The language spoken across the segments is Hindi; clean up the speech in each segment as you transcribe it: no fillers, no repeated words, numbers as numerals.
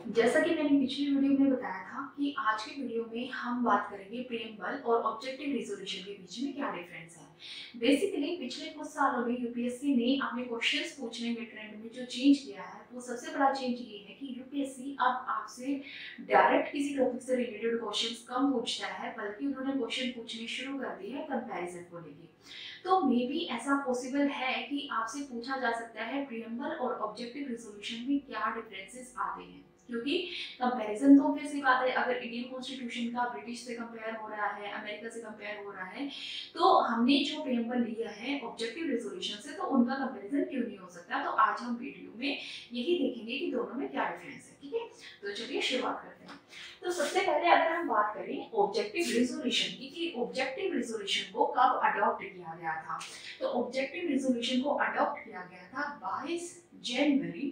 जैसा कि मैंने पिछली वीडियो में बताया था कि आज की वीडियो में हम बात करेंगे प्रीएम्बल और ऑब्जेक्टिव रिजोल्यूशन के बीच में क्या डिफरेंस है। बेसिकली पिछले कुछ सालों में यूपीएससी ने अपने क्वेश्चंस पूछने के ट्रेंड में जो चेंज किया है वो सबसे बड़ा चेंज ये है कि यूपीएससी अब आपसे डायरेक्ट किसी टॉपिक से रिलेटेड क्वेश्चंस कम पूछता है, बल्कि उन्होंने क्वेश्चन पूछने शुरू कर दिए हैं कंपैरिजन को लेकर। तो मे बी ऐसा पॉसिबल है कि आपसे पूछा जा सकता है प्रीएम्बल और ऑब्जेक्टिव रिजोल्यूशन में क्या डिफरेंसेस आते हैं, क्योंकि कंपैरिजन तो ऑब्वियस सी बात है। अगर इंडियन कॉन्स्टिट्यूशन का ब्रिटिश से कंपेयर हो रहा है, अमेरिका से कंपेयर हो रहा है, तो हमने जो प्रीएम्बल लिया है ऑब्जेक्टिव रिजोल्यूशन से, तो उनका कंपैरिजन क्यों नहीं हो सकता। तो आज हम वीडियो में यही देखेंगे कि दोनों में क्या डिफरेंस है। ठीक है, तो चलिए शुरुआत करते हैं। तो सबसे पहले अगर हम बात करें ऑब्जेक्टिव रिजोल्यूशन की कि ऑब्जेक्टिव रिजोल्यूशन को कब अडॉप्ट किया गया था, तो ऑब्जेक्टिव रिजोल्यूशन को अडॉप्ट किया गया था 22 जनवरी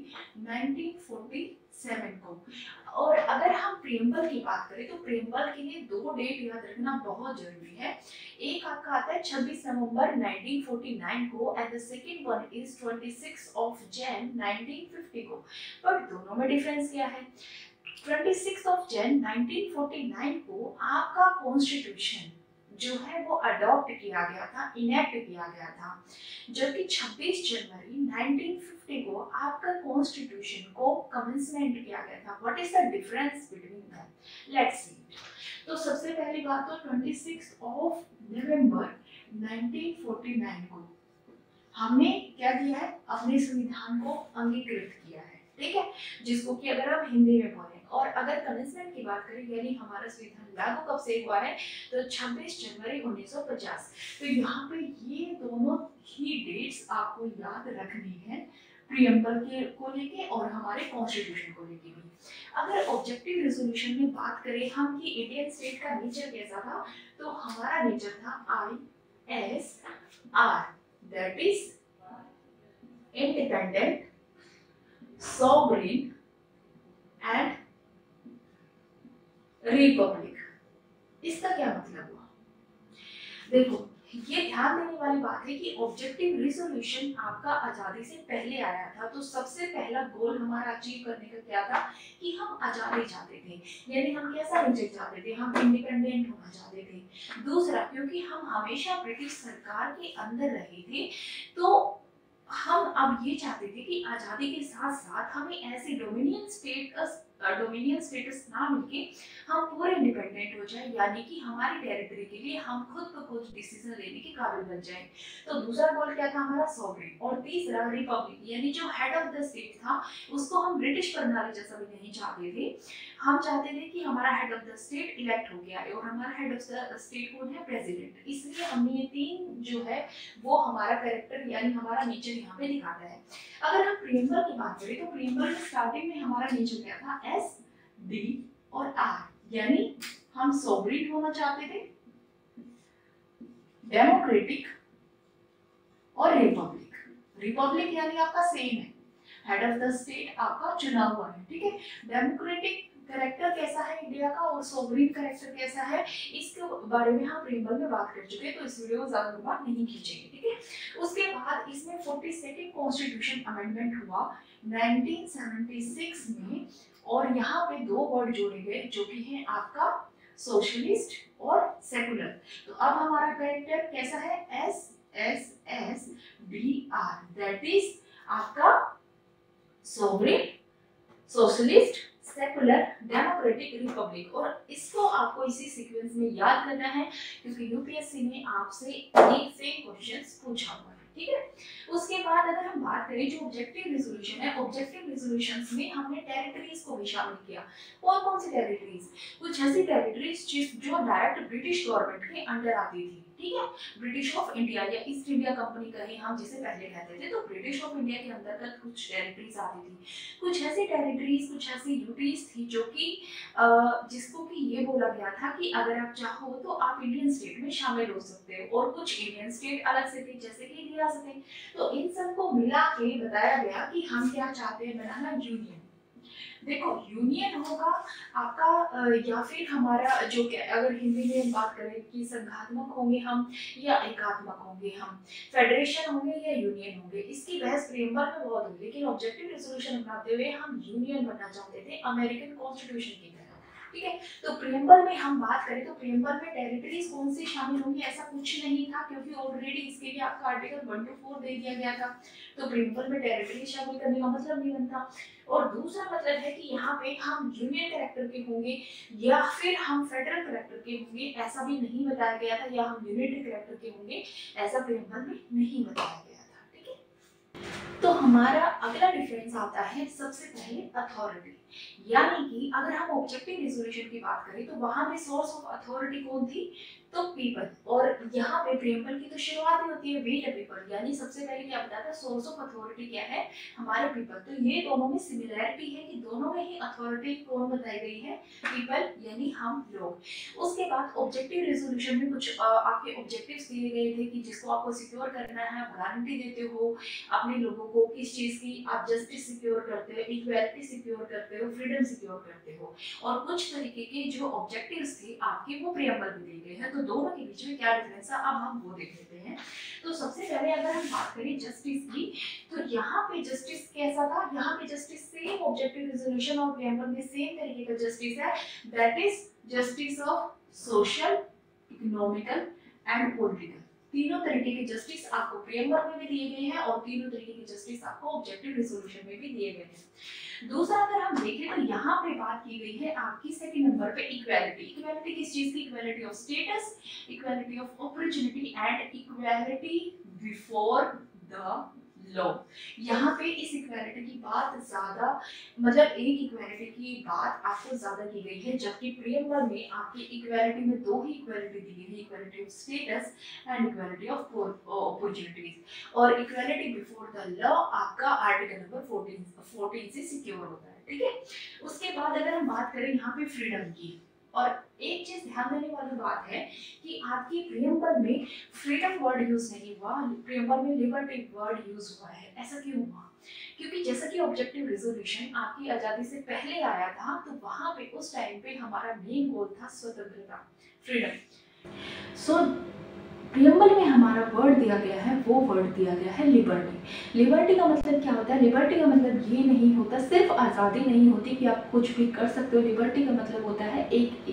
1947 को। और अगर हम प्रीएम्बल की बात करें तो प्रीएम्बल के लिए दो डेट याद रखना बहुत जरूरी है। एक आपका आता है 26 नवंबर 1949 को and the second one is 26 of Jan 1950 को। बट दोनों में डिफरेंस क्या है? 26 ऑफ जैन 1949 को आपका कॉन्स्टिट्यूशन जो है वो अडॉप्ट किया गया था, इनेक्ट किया गया था, जबकि 26 जनवरी 1950 को आपका कॉन्स्टिट्यूशन को कमेंसमेंट किया गया था। What is the difference between them? Let's see. तो सबसे पहली बात तो 26 ऑफ नवंबर 1949 को हमने क्या किया है? अपने संविधान को अंगीकृत किया है, ठीक है, जिसको कि अगर हम हिंदी में बोलें। और अगर कमेंसमेंट की बात करें यानी हमारा संविधान लागू कब से हुआ है, तो 26 जनवरी 1950। तो यहाँ पे ये दोनों ही डेट्स आपको याद रखनी है, प्रीएम्बल के को लेके और हमारे कॉन्स्टिट्यूशन को लेके भी। अगर ऑब्जेक्टिव रिजोल्यूशन में बात करें हम कि इंडियन स्टेट का नेचर कैसा था, तो हमारा नेचर था ISR, that is independent, sovereign and republic. इसका क्या मतलब हुआ? देखो, ये ध्यान देने वाली बात है कि ऑब्जेक्टिव रिजोल्यूशन आपका आजादी से पहले आया था, तो सबसे पहला गोल हमारा अचीव करने का क्या था कि हम आजादी चाहते थे, यानी हम कैसा नेचर चाहते थे, हम इंडिपेंडेंट होना चाहते थे। दूसरा, क्योंकि हम हमेशा ब्रिटिश सरकार के अंदर रहे थे, तो हम अब ये चाहते थे कि आजादी के साथ साथ हमें ऐसे डोमिनियन स्टेटस ना मिलके हम पूरे इंडिपेंडेंट हो जाए, यानी कि हमारी टेरिटरी के लिए हम खुद ब खुद डिसीजन लेने के काबिल बन जाए। तो दूसरा गोल क्या था हमारा? सॉवरेन। और तीसरा रिपब्लिक, यानी जो हेड ऑफ द स्टेट था उसको हम ब्रिटिश प्रणाली जैसा भी नहीं चाहते थे। हम चाहते थे कि हमारा head of the state elect हो गया है, और हमारा हेड ऑफ द स्टेट कौन है? प्रेसिडेंट। इसलिए हमने ये तीन जो है वो हमारा कैरेक्टर यानी हमारा नेचर यहाँ पे दिखाता है। अगर हम प्रीएम्बल की बात करें तो प्रीएम्बल में स्टार्टिंग में हमारा नेचर क्या था? S, D और R, यानी हम सोवरेन होना चाहते थे, डेमोक्रेटिक और रिपब्लिक। रिपब्लिक यानी आपका सेम है, हेड ऑफ द स्टेट आपका चुना हुआ है, ठीक है। डेमोक्रेटिक करेक्टर कैसा है इंडिया का और सोवरेन करेक्टर कैसा है, इसके बारे में हम प्रीएम्बल में बात कर चुके हैं, तो इस वीडियो को ज्यादा लंबा नहीं खींचेंगे, ठीक है। उसके बाद इसमें 42nd कॉन्स्टिट्यूशन अमेंडमेंट हुआ 1976 में, और यहाँ पे दो वर्ड जोड़े गए जो कि है आपका सोशलिस्ट और सेकुलर। तो अब हमारा कैरेक्टर कैसा है? SSSDR, दैट इज आपका sovereign, socialist, secular, democratic, republic. और इसको आपको इसी सीक्वेंस में याद करना है, क्योंकि यूपीएससी ने आपसे एक से क्वेश्चंस पूछा हुआ है, ठीक है। उसके बाद अगर हम बात करें जो ऑब्जेक्टिव रिजोल्यूशन है, ऑब्जेक्टिव रिजोल्यूशंस में हमने टेरिटरीज को भी शामिल किया। कौन कौन सी टेरिटरीज? कुछ ऐसी टेरिटरीज जो डायरेक्ट ब्रिटिश गवर्नमेंट के अंडर आती थी, ठीक है। ब्रिटिश ऑफ इंडिया या ईस्ट इंडिया कंपनी कहें हम जिसे पहले कहते थे, तो ब्रिटिश ऑफ इंडिया के अंतर्गत कुछ टेरिटरीज आती थी। कुछ ऐसी टेरिटरीज, कुछ ऐसी यूटीज थी जो कि जिसको कि ये बोला गया था कि अगर आप चाहो तो आप इंडियन स्टेट में शामिल हो सकते हो, और कुछ इंडियन स्टेट अलग से थे जैसे कि रियासतें। तो इन सब को मिला के बताया गया कि हम क्या चाहते हैं? बनाना यूनियन, देखो यूनियन होगा आपका या फिर हमारा जो अगर हिंदी में हम बात करें कि संघात्मक होंगे हम या एकात्मक होंगे हम, फेडरेशन होंगे या यूनियन होंगे, इसकी बहस प्रेमबल में बहुत हुई, लेकिन ऑब्जेक्टिव रेजोल्यूशन अपनाते हुए हम यूनियन बनना चाहते थे अमेरिकन कॉन्स्टिट्यूशन की तरह। ठीक है, तो प्रेमबल में हम बात करें तो प्रेमबल में टेरिटरीज कौन सी शामिल होंगी ऐसा कुछ नहीं था, क्योंकि ऑलरेडी इसके लिए आपका आर्टिकल 1 to 4 दे दिया गया था, तो प्रेमबल में टेरिटरी शामिल करने का मतलब नहीं बनता। और दूसरा मतलब है कि यहाँ पे हम यूनियन कैरेक्टर के होंगे या फिर हम फेडरल कैरेक्टर के होंगे ऐसा भी नहीं बताया गया था, या हम यूनिटरी कैरेक्टर के होंगे ऐसा प्रेमबल में नहीं बताया गया था। ठीक है, तो हमारा अगला डिफरेंस आता है सबसे पहले अथॉरिटी, यानी कि अगर हम ऑब्जेक्टिव रेजोल्यूशन की बात करें तो वहां पे सोर्स ऑफ अथॉरिटी कौन थी, तो पीपल, और यहाँ पे प्रेमबल की तो शुरुआत ही होती है वी द पीपल, यानी सबसे पहले क्या बताया था सोर्स ऑफ अथॉरिटी क्या है, हमारे पीपल। तो ये दोनों में सिमिलैरिटी है कि दोनों में ही अथॉरिटी कौन बताई गई है, पीपल यानी हम लोग। उसके बाद ऑब्जेक्टिव रेजोल्यूशन में कुछ आपके ऑब्जेक्टिव्स दिए गए थे कि जिसको आपको सिक्योर करना है, आप गारंटी देते हो अपने लोगों को किस चीज की, आप जस्टिस सिक्योर करते हो, इक्वालिटी सिक्योर करते हो, फ्रीडम सिक्योर करते हो, और कुछ तरीके के जो ऑब्जेक्टिव्स थे आपके वो प्रेमबल में दिए गए हैं। तो दोनों के बीच में क्या डिफरेंस है अब हम वो देख लेते हैं। तो सबसे पहले अगर हम बात करें जस्टिस की, तो यहाँ पे जस्टिस कैसा था, यहाँ पे जस्टिस सेम ऑब्जेक्टिव रेजोल्यूशन और प्रेमबल में सेम तरीके का जस्टिस है, that is justice of social, economical and political. तीनों तरीके के जस्टिस आपको प्रेमबल में भी दिए गए हैं और तीनों तरीके के जस्टिस आपको ऑब्जेक्टिव रेजोल्यूशन में भी दिए गए हैं। दूसरा अगर हम देखें तो यहाँ पे बात की गई है आपकी सेकंड नंबर पे इक्वालिटी। इक्वालिटी किस चीज की, equality of status, equality of opportunity and equality before the law. यहाँ पे इस इक्वालिटी की बात ज्यादा, मतलब एक इक्वालिटी की बात आपको ज्यादा की गई है, जबकि प्रेमबल में आपकी इक्वालिटी में दो ही इक्वालिटी दी गई है, equality of status and equality of opportunities. और इक्वालिटी बिफोर द लॉ आपका आर्टिकल नंबर 14 से सिक्योर होता है। ठीक है, उसके बाद अगर हम बात करें यहाँ पे फ्रीडम की, और एक चीज ध्यान देने वाली बात है कि आपकी प्रेमबल में फ्रीडम वर्ड यूज नहीं हुआ, प्रेमबल में लिबर्टी वर्ड यूज हुआ है। ऐसा क्यों हुआ, क्योंकि जैसा कि ऑब्जेक्टिव रेजोल्यूशन आपकी आजादी से पहले आया था, तो वहां पे उस टाइम पे हमारा मेन गोल था स्वतंत्रता, फ्रीडम। सो प्रियम्बल में हमारा वर्ड दिया गया है, वो वर्ड दिया गया है लिबर्टी। लिबर्टी का मतलब क्या होता है, लिबर्टी का मतलब ये नहीं होता सिर्फ आज़ादी नहीं होती कि आप कुछ भी कर सकते हो। लिबर्टी का मतलब होता है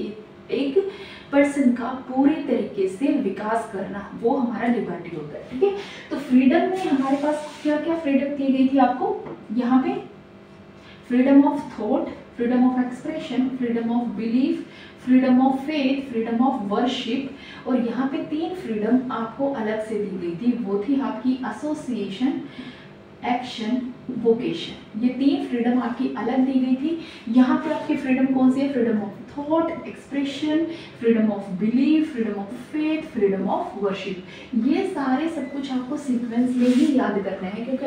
एक पर्सन का पूरे तरीके से विकास करना, वो हमारा लिबर्टी होता है। ठीक है, तो फ्रीडम में हमारे पास क्या क्या फ्रीडम दी गई थी आपको, यहाँ पे freedom of thought, freedom of expression, freedom of belief, freedom of faith, freedom of worship, और यहाँ पे 3 फ्रीडम आपको अलग से दी गई थी, वो थी आपकी एसोसिएशन, एक्शन, वोकेशन। ये 3 फ्रीडम आपकी अलग दी गई थी। यहाँ पे आपकी फ्रीडम कौन सी है, freedom of thought, expression, freedom of belief, freedom of faith, freedom of worship. ये सारे सब कुछ आपको सीक्वेंस में ही याद करना है, क्योंकि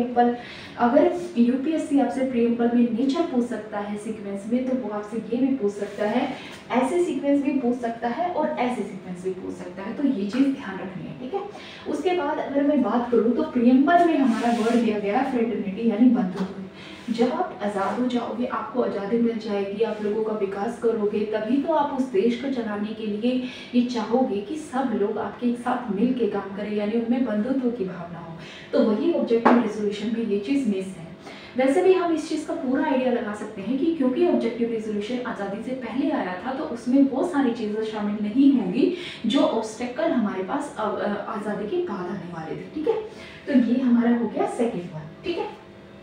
अगर यूपीएससी आपसे प्रेमबल में नेचर पूछ सकता है सीक्वेंस में, तो वो आपसे ये भी पूछ सकता है, ऐसे सीक्वेंस भी पूछ सकता है और ऐसे सीक्वेंस भी पूछ सकता है, तो ये चीज़ ध्यान रखनी है। ठीक है, उसके बाद अगर मैं बात करूँ तो प्रेमबल में हमारा वर्ड दिया गया है फ्रेटर्निटी, यानी बंधुत्व। जब आप आज़ाद हो जाओगे, आपको आज़ादी मिल जाएगी, आप लोगों का विकास करोगे, तभी तो आप उस देश को चलाने के लिए ये चाहोगे कि सब लोग आपके साथ मिल के काम करें, यानी उनमें बंधुत्व की भावना हो। तो वही ऑब्जेक्टिव रेजोल्यूशन में ये चीज़ मिस है। वैसे भी हम इस चीज़ का पूरा आइडिया लगा सकते हैं कि क्योंकि ऑब्जेक्टिव रेजोल्यूशन आज़ादी से पहले आया था, तो उसमें वो सारी चीज़ें शामिल नहीं होंगी जो ऑब्स्टेकल हमारे पास आज़ादी के बाद आने वाले थे। ठीक है, तो ये हमारा हो गया सेकेंड वन। ठीक है,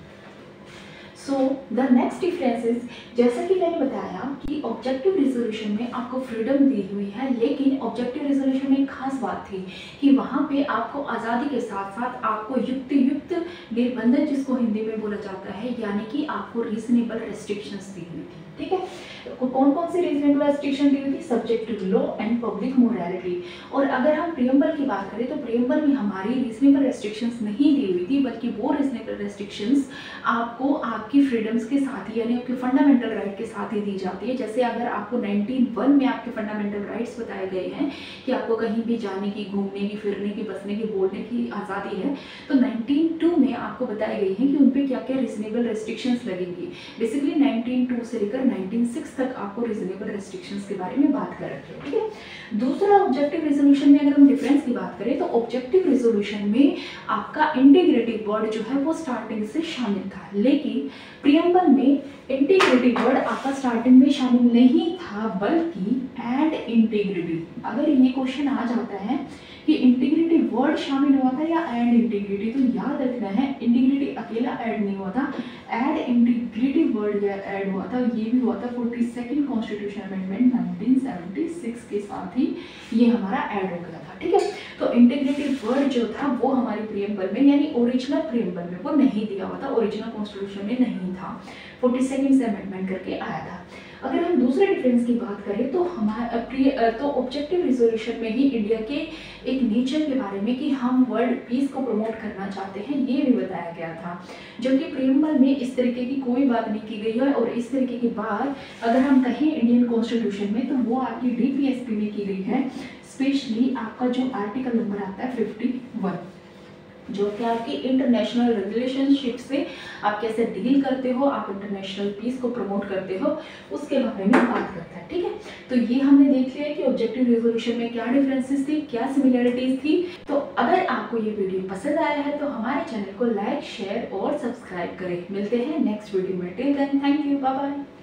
so the next difference is, जैसा कि मैंने बताया कि ऑब्जेक्टिव रेजोल्यूशन में आपको फ्रीडम दी हुई है, लेकिन ऑब्जेक्टिव रेजोल्यूशन में एक खास बात थी कि वहाँ पे आपको आज़ादी के साथ साथ आपको युक्त निर्बंधन, जिसको हिंदी में बोला जाता है, यानी कि आपको रीजनेबल रेस्ट्रिक्शंस दी हुई थी। ठीक है। तो कौन कौन सी रीजनेबल रेस्ट्रिक्शन दी हुई थी? Subject to law and public morality. और अगर हम प्रियम्बल की बात करें तो प्रियम्बल में हमारी रीजनेबल रेस्ट्रिक्शंस नहीं दी हुई थी, बल्कि वो रीजनेबल रेस्ट्रिक्शंस आपको आपकी फ्रीडम्स के साथ ही यानी आपके फंडामेंटल राइट के साथ ही दी जाती है। जैसे अगर आपको 19(1) में आपके फंडामेंटल राइट्स बताए गए हैं कि आपको कहीं भी जाने की, घूमने की, फिरने की, बसने की, बोलने की आज़ादी है, तो 19(2) में आपको बताए गए हैं कि उन पर क्या क्या रीजनेबल रेस्ट्रिक्शंस लगेंगी। बेसिकली 19(2) से लेकर 19(6) तक आपको रीजनेबल रेस्ट्रिक्शंस के बारे में बात कर रखी है, ठीक है। दूसरा, ऑब्जेक्टिव रेजोल्यूशन में अगर हम डिफरेंस की बात करें तो ऑब्जेक्टिव रेजोल्यूशन में आपका इंटीग्रिटी वर्ड जो है वो स्टार्टिंग से शामिल था, लेकिन प्रियम्बल में इंटीग्रिटी वर्ड आपका स्टार्टिंग में शामिल नहीं था, बल्कि एंड इंटीग्रिटी। अगर ये क्वेश्चन आ जाता है कि इंटीग्रिटी वर्ड शामिल हुआ था या एंड इंटीग्रिटी, तो याद रखना है इंटीग्रिटी अकेला ऐड नहीं हुआ था, एंड इंटीग्रिटी वर्ड ऐड हुआ था। ये भी हुआ था 42nd कॉन्स्टिट्यूशन अमेंडमेंट 1976 के साथ ही ये हमारा ऐड हो गया था, ठीक है। तो इंटीग्रिटी वर्ड जो था वो हमारे प्रियम्बल में यानी ओरिजिनल प्रियम्बल में वो नहीं दिया हुआ था, ओरिजिनल कॉन्स्टिट्यूशन में नहीं था, 42nd से अमेंडमेंट करके आया था। अगर हम दूसरे डिफरेंस की बात करें तो तो ऑब्जेक्टिव रिजोल्यूशन में ही इंडिया के एक नेचर के बारे में कि हम वर्ल्ड पीस को प्रमोट करना चाहते हैं ये भी बताया गया था, जबकि प्रियम्बल में इस तरीके की कोई बात नहीं की गई है। और इस तरीके की बात अगर हम कहें इंडियन कॉन्स्टिट्यूशन में तो वो आपकी DPSP में की गई है, स्पेशली आपका जो आर्टिकल नंबर आता है 51, जो कि आपकी इंटरनेशनल रिलेशनशिप से आप कैसे डील करते हो, आप इंटरनेशनल पीस को प्रमोट करते हो, उसके बारे में बात करता है, ठीक है। तो ये हमने देख लिया कि ऑब्जेक्टिव रिजोल्यूशन में क्या डिफरेंसेस थी, क्या सिमिलरिटीज थी। तो अगर आपको ये वीडियो पसंद आया है तो हमारे चैनल को लाइक, शेयर और सब्सक्राइब करें। मिलते हैं नेक्स्ट वीडियो में, till then thank you, bye bye.